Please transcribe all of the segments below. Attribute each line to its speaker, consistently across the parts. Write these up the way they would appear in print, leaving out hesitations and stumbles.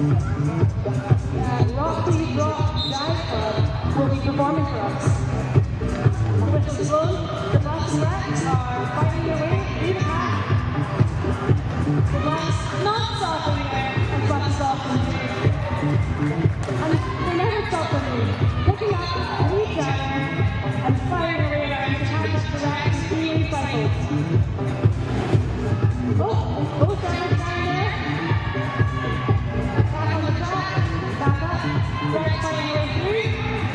Speaker 1: Rock Please Rock Jive Club will be performing for us. Official disclosed, the blacks and rats are fighting their way through the pack. The blacks not stopping there and blacks stopping there. And they never stop for me, looking up at each other and firing away around to catch up the rats and being cycles. Oh, both drivers down there. Back on the track, back up, rats fighting their way through.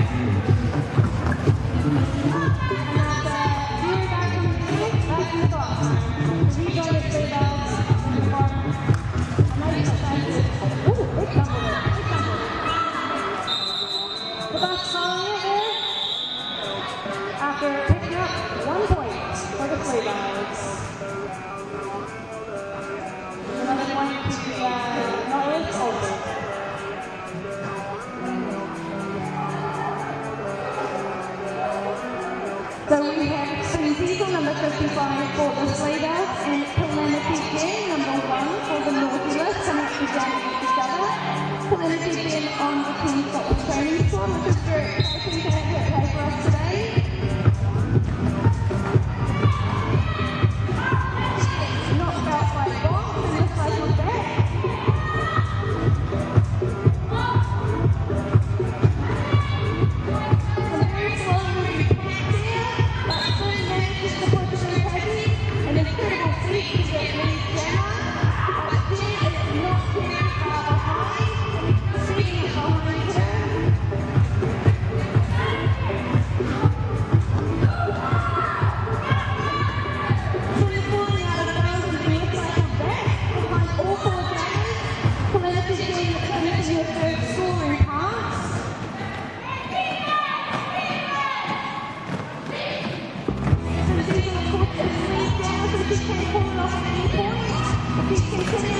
Speaker 1: And that's here back on the field, back in the box. The rejoin of sleigh bells and the farm. A nice offensive. Ooh, big tumble there, big tumble. The bus following it there after picking up 1 point for the sleigh bells. Another point to the Norwich over. So we have Spring Diesel number 55 for the sleigh bells and Calamity King number 1 for the Nautilus coming up to jam against each other. Calamity King on the King Scotland training squad, which is very exciting to have play for us today. Knocked out by Bob in the cycle deck. Some very slow moving pass here, but still manages to push through Peggy. An incredible feat to get Lee's Gemma, but still it's not very far behind. Seeing it behind her. Falling out of bounds and being cycled back behind all 4 drivers. Calamity King finishing her third scoring pass. Some people, of course, is lead down, so she can pull it off at any point. She's continuing